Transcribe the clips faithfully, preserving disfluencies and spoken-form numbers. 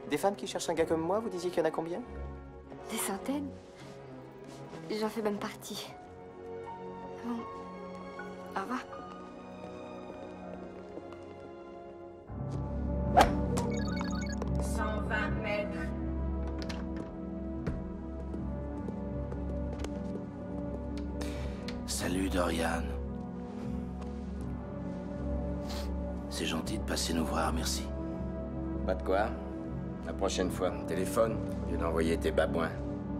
Des femmes qui cherchent un gars comme moi, vous disiez qu'il y en a combien? Des centaines. J'en fais même partie. Bon. Au revoir. cent vingt mètres. Salut Dorian. C'est gentil de passer nous voir, merci. Pas de quoi. La prochaine fois, téléphone, au lieu d'envoyer tes babouins.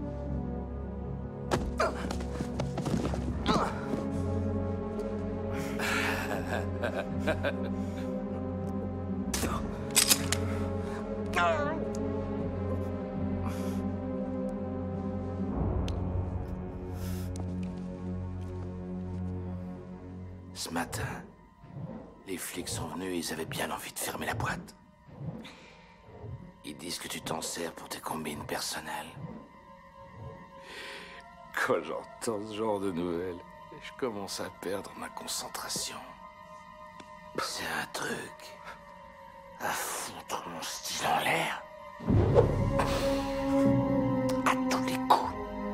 Ce matin, les flics sont venus et ils avaient bien envie de fermer la boîte. Ils disent que tu t'en sers pour tes combines personnelles. Quand j'entends ce genre de nouvelles, je commence à perdre ma concentration. C'est un truc à foutre mon style en l'air. À tous les coups.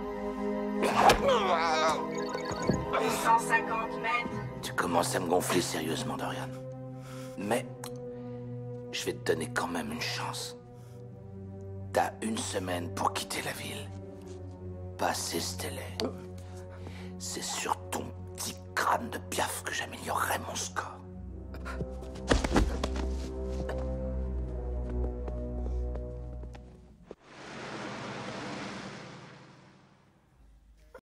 cent cinquante mètres. Tu commences à me gonfler sérieusement, Dorian. Mais je vais te donner quand même une chance. T'as une semaine pour quitter la ville. Passer ce délai. C'est sur ton petit crâne de piaf que j'améliorerai mon score.